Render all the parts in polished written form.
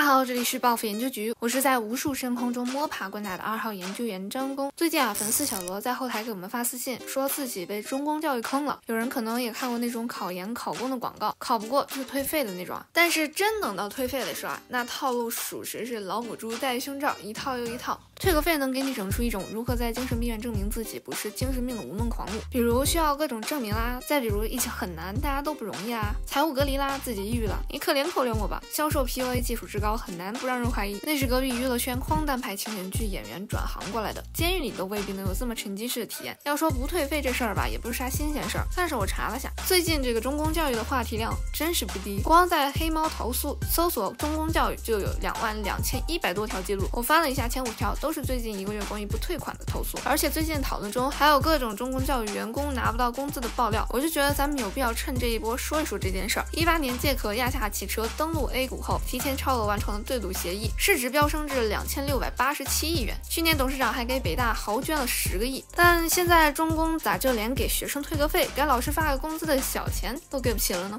好，这里是报复研究局，我是在无数深空中摸爬滚打的2号研究员张工。最近粉丝小罗在后台给我们发私信，说自己被中公教育坑了。有人可能也看过那种考研考公的广告，考不过就退费的那种。但是真等到退费的时候那套路属实是老母猪戴胸罩，一套又一套。退个费能给你整出一种如何在精神病院证明自己不是精神病的无能狂怒，比如需要各种证明啦，再比如疫情很难，大家都不容易啊，财务隔离啦，自己抑郁了，你可怜我吧。销售 PUA 技术之高，很难不让人怀疑那是隔壁娱乐圈荒诞派情景剧演员转行过来的，监狱里都未必能有这么沉浸式的体验。要说不退费这事儿吧，也不是啥新鲜事儿，但是我查了下，最近这个中公教育的话题量真是不低，光在黑猫投诉搜索中公教育就有22100多条记录。我翻了一下，前5条都是最近1个月关于不退款的投诉，而且最近讨论中还有各种中公教育员工拿不到工资的爆料。我就觉得咱们有必要趁这一波说一说这件事儿。18年借壳亚夏汽车登陆 A 股后，提前超额完成了对赌协议，市值飙升至2687亿元。去年董事长还给北大豪捐了10个亿，但现在中公咋就连给学生退个费、给老师发个工资的小钱都给不起了呢？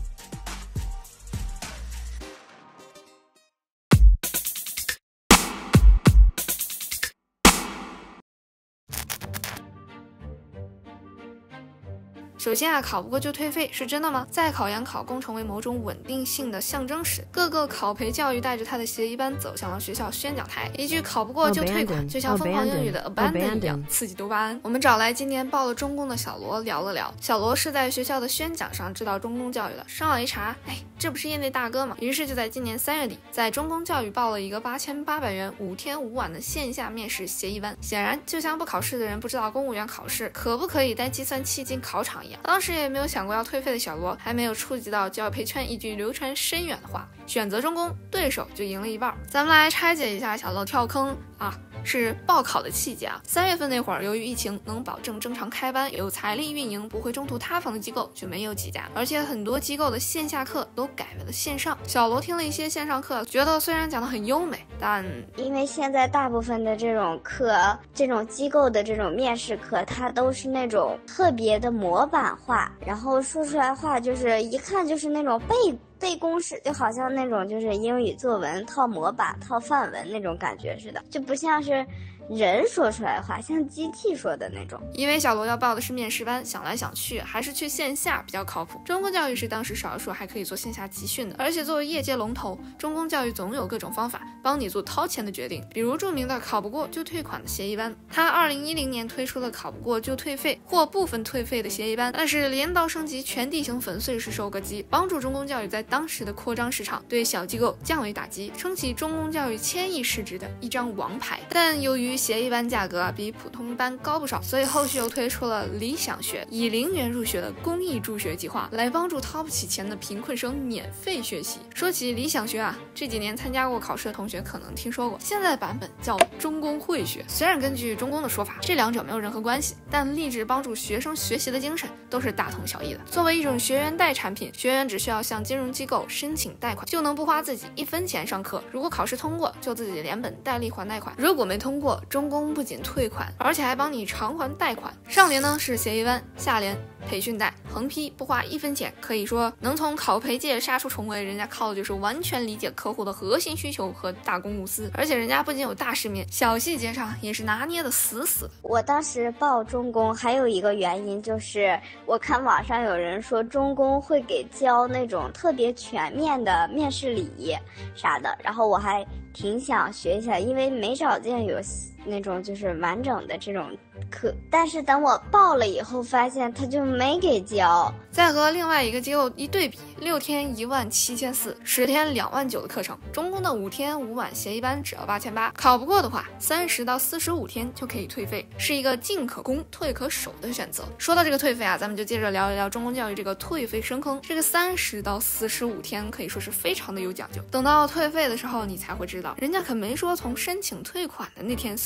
首先考不过就退费是真的吗？在考研考公成为某种稳定性的象征时，各个考培教育带着他的协议班走向了学校宣讲台，一句考不过就退款，就像疯狂英语的 abandon 一样，刺激多巴胺。我们找来今年报了中公的小罗聊了聊，小罗是在学校的宣讲上知道中公教育的，上网一查，这不是业内大哥吗？于是就在今年3月底，在中公教育报了一个8800元5天5晚的线下面试协议班。显然，就像不考试的人不知道公务员考试可不可以带计算器进考场一样。当时也没有想过要退费的小罗，还没有触及到教培圈一句流传深远的话：选择中公，对手就赢了一半。咱们来拆解一下小罗跳坑是报考的契机3月份那会儿，由于疫情，能保证正常开班、有财力运营、不会中途塌房的机构就没有几家，而且很多机构的线下课都改为了线上。小罗听了一些线上课，觉得虽然讲得很优美，但因为现在大部分的这种课，这种机构的这种面试课，它都是那种特别的模板化，然后说出来话就是一看就是那种背公式，就好像那种就是英语作文套模板套范文那种感觉似的，就不像是人说出来的话，像机器说的那种。 因为小罗要报的是面试班，想来想去还是去线下比较靠谱。中公教育是当时少数还可以做线下集训的，而且作为业界龙头，中公教育总有各种方法帮你做掏钱的决定，比如著名的考不过就退款的协议班。他2010年推出了考不过就退费或部分退费的协议班，但是连刀升级全地形粉碎式收割机，帮助中公教育在当时的扩张市场，对小机构降为打击，撑起中公教育1000亿市值的一张王牌。但由于协议班价格比普通班高不少，所以后续又推出了理想学，以0元入学的公益助学计划，来帮助掏不起钱的贫困生免费学习。说起理想学这几年参加过考试的同学可能听说过，现在的版本叫中公会学。虽然根据中公的说法，这两者没有任何关系，但励志帮助学生学习的精神都是大同小异的。作为一种学员贷产品，学员只需要向金融机构申请贷款，就能不花自己1分钱上课。如果考试通过，就自己连本带利还贷款；如果没通过，中公不仅退款，而且还帮你偿还贷款。上联呢是协议班，下联培训贷，横批不花1分钱。可以说能从考培界杀出重围，人家靠的就是完全理解客户的核心需求和大公无私。而且人家不仅有大世面，小细节上也是拿捏的死死的。 我当时报中公还有一个原因，就是我看网上有人说中公会给教那种特别全面的面试礼仪啥的，然后我还挺想学一下，因为没找见有那种就是完整的这种课，但是等我报了以后发现他就没给教。 再和另外一个机构一对比，6天17400，10天29000的课程，中公的5天5晚协议班只要8800，考不过的话30到45天就可以退费，是一个进可攻退可守的选择。说到这个退费咱们就接着聊一聊中公教育这个退费深坑。这个30到45天可以说是非常的有讲究，等到退费的时候你才会知道，人家可没说从申请退款的那天算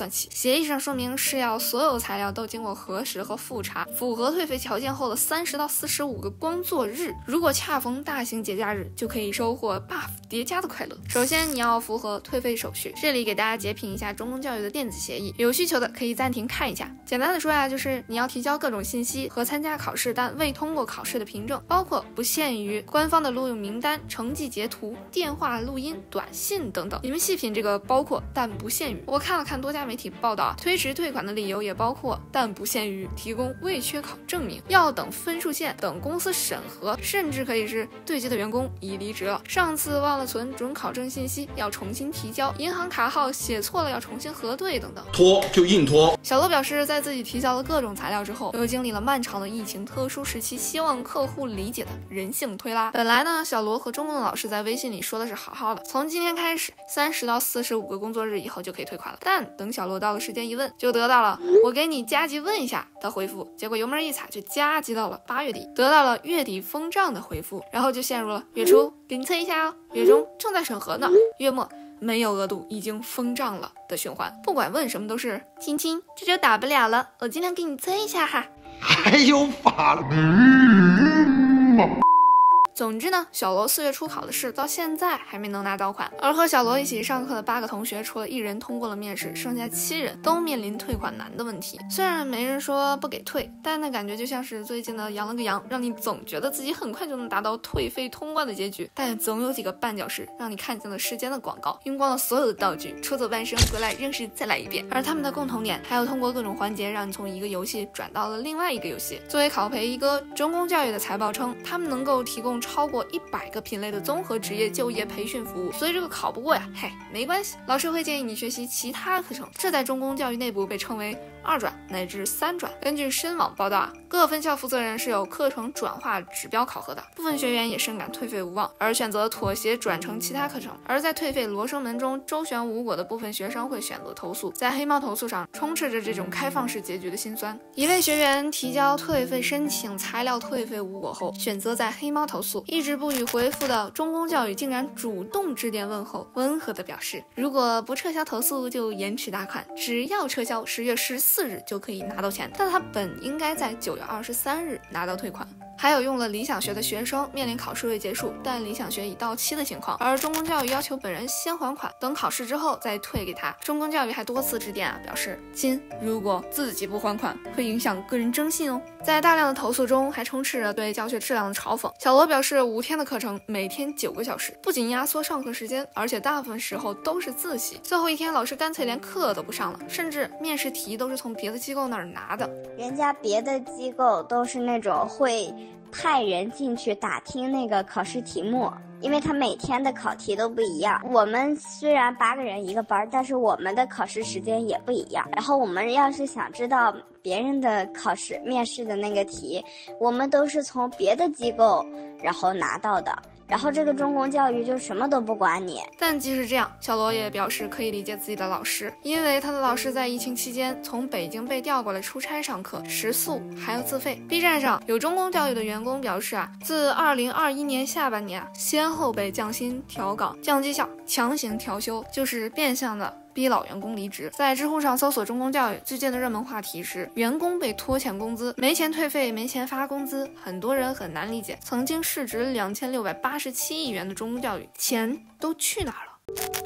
算起。协议上说明是要所有材料都经过核实和复查，符合退费条件后的30到45个工作日，如果恰逢大型节假日，就可以收获 buff 叠加的快乐。首先你要符合退费手续，这里给大家截屏一下中公教育的电子协议，有需求的可以暂停看一下。简单的说呀，就是你要提交各种信息和参加考试但未通过考试的凭证，包括不限于官方的录用名单、成绩截图、电话录音、短信等等。你们细品这个包括但不限于。我看了看多家媒体报道，推迟退款的理由也包括但不限于提供未缺考证明、要等分数线、等公司审核，甚至可以是对接的员工已离职了，上次忘了存准考证信息要重新提交，银行卡号写错了要重新核对等等。 拖就硬拖。 小罗表示，在自己提交了各种材料之后，又经历了漫长的疫情特殊时期，希望客户理解的人性推拉。本来呢，小罗和中公的老师在微信里说的是好好的，从今天开始30到45个工作日以后就可以退款了。但等小罗到了时间一问，就得到了我给你加急问一下的回复，结果油门一踩就加急到了8月底，得到了月底封账的回复，然后就陷入了月初给你催一下哦，月中正在审核呢，月末没有额度已经封账了的循环。不管问什么都是亲亲，这就打不了了，我尽量给你催一下哈。 还有法了。 总之呢，小罗4月初考的试到现在还没能拿到款，而和小罗一起上课的8个同学，除了1人通过了面试，剩下7人都面临退款难的问题。虽然没人说不给退，但那感觉就像是最近的羊了个羊，让你总觉得自己很快就能达到退费通关的结局，但总有几个绊脚石让你看见了时间的广告，用光了所有的道具，出走半生回来仍是再来一遍。而他们的共同点还有通过各种环节让你从一个游戏转到了另外一个游戏。作为考培一哥，中公教育的财报称，他们能够提供超过100个品类的综合职业就业培训服务，所以这个考不过呀，嘿，没关系，老师会建议你学习其他课程，这在中公教育内部被称为2转乃至3转。根据深网报道啊，各分校负责人是有课程转化指标考核的，部分学员也深感退费无望，而选择妥协转成其他课程。而在退费罗生门中周旋无果的部分学生会选择投诉，在黑猫投诉上充斥着这种开放式结局的辛酸。一位学员提交退费申请，材料退费无果后，选择在黑猫投诉，一直不予回复的中公教育竟然主动致电问候，温和地表示，如果不撤销投诉就延迟打款，只要撤销10月14日就可以拿到钱，但他本应该在9月23日拿到退款。还有用了理想学的学生面临考试未结束，但理想学已到期的情况，而中公教育要求本人先还款，等考试之后再退给他。中公教育还多次致电表示，亲，如果自己不还款，会影响个人征信哦。在大量的投诉中，还充斥着对教学质量的嘲讽。小罗表示，5天的课程，每天9个小时，不仅压缩上课时间，而且大部分时候都是自习。最后一天，老师干脆连课都不上了，甚至面试题都是从别的机构那儿拿的。 人家别的机构都是那种会派人进去打听那个考试题目，因为他每天的考题都不一样。我们虽然8个人一个班，但是我们的考试时间也不一样。然后我们要是想知道别人的考试面试的那个题，我们都是从别的机构然后拿到的。然后这个中公教育就什么都不管你。 但即使这样，小罗也表示可以理解自己的老师，因为他的老师在疫情期间从北京被调过来出差上课，食宿还要自费。B 站上有中公教育的员工表示啊，自2021年下半年先后被降薪、调岗、降绩效、强行调休，就是变相的逼老员工离职。在知乎上搜索中公教育，最近的热门话题是员工被拖欠工资，没钱退费，没钱发工资，很多人很难理解，曾经市值2687亿元的中公教育，钱都去哪儿了？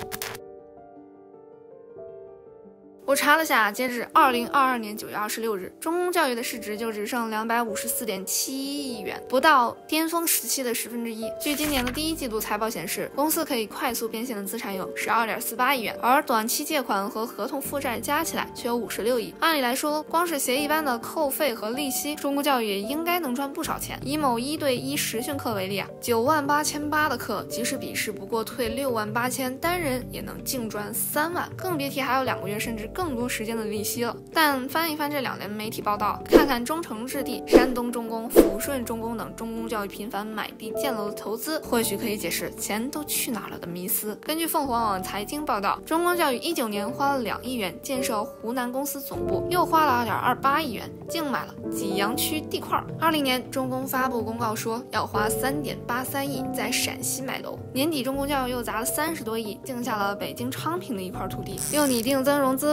我查了下，截至2022年9月26日，中公教育的市值就只剩254.71亿元，不到巅峰时期的1/10。据今年的第1季度财报显示，公司可以快速变现的资产有12.48亿元，而短期借款和合同负债加起来却有56亿。按理来说，光是协议班的扣费和利息，中公教育也应该能赚不少钱。以某1对1实训课为例啊，98800的课，即使笔试不过退68000，单人也能净赚3万，更别提还有2个月甚至更多时间的利息了。但翻一翻这2年媒体报道，看看中诚置地、山东中公、抚顺中公等中公教育频繁买地建楼的投资，或许可以解释钱都去哪儿了的迷思。根据凤凰网财经报道，中公教育19年花了2亿元建设湖南公司总部，又花了2.28亿元净买了济阳区地块。20年，中公发布公告说要花3.83亿在陕西买楼。年底，中公教育又砸了30多亿，竞下了北京昌平的一块土地，又拟定增融资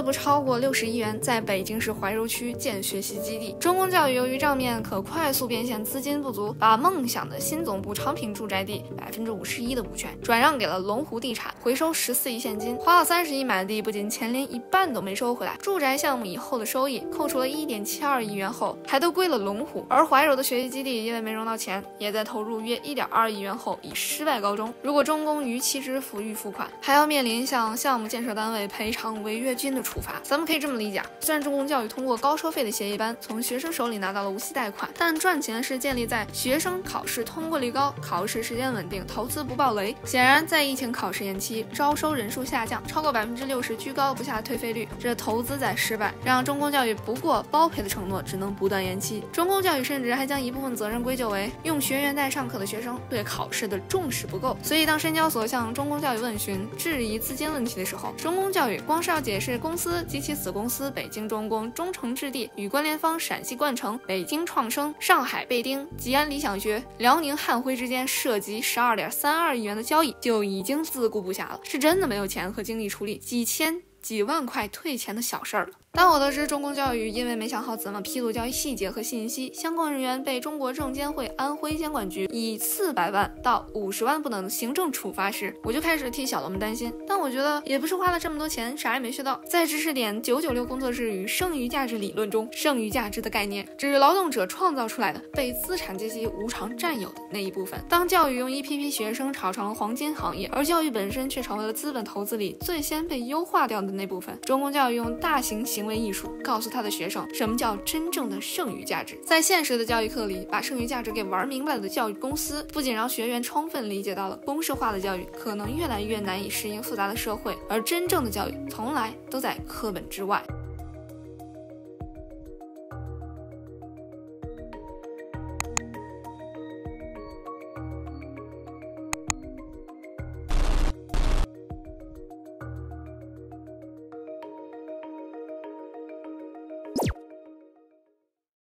不超过60亿元在北京市怀柔区建学习基地。中公教育由于账面可快速变现，资金不足，把梦想的新总部昌平住宅地51%的股权转让给了龙湖地产，回收14亿现金，花了30亿买的地，不仅钱连一半都没收回来，住宅项目以后的收益扣除了1.72亿元后，还都归了龙湖。而怀柔的学习基地因为没融到钱，也在投入约1.2亿元后以失败告终。如果中公逾期支付预付款，还要面临向项目建设单位赔偿违约金的处罚。咱们可以这么理解，虽然中公教育通过高收费的协议班从学生手里拿到了无息贷款，但赚钱是建立在学生考试通过率高、考试时间稳定、投资不爆雷。显然，在疫情考试延期、招收人数下降、超过60%居高不下退费率，这投资在失败，让中公教育不过包赔的承诺只能不断延期。中公教育甚至还将一部分责任归咎为用学员贷上课的学生对考试的重视不够。所以当深交所向中公教育问询质疑资金问题的时候，中公教育光是要解释公司及其子公司北京中公、中诚置地与关联方陕西冠城、北京创生、上海贝丁、吉安理想学、辽宁汉辉之间涉及12.32亿元的交易，就已经自顾不暇了，是真的没有钱和精力处理几千几万块退钱的小事儿了。当我得知中公教育因为没想好怎么披露交易细节和信息，相关人员被中国证监会安徽监管局以400万到50万不等的行政处罚时，我就开始替小楼们担心。但我觉得也不是花了这么多钱啥也没学到。在知识点996工作制与剩余价值理论中，剩余价值的概念指劳动者创造出来的被资产阶级无偿占有的那一部分。当教育用一批批学生炒成了黄金行业，而教育本身却成为了资本投资里最先被优化掉的那部分，中公教育用大型行为艺术告诉他的学生什么叫真正的剩余价值。在现实的教育课里，把剩余价值给玩明白了的教育公司，不仅让学员充分理解到了公式化的教育可能越来越难以适应复杂的社会，而真正的教育从来都在课本之外。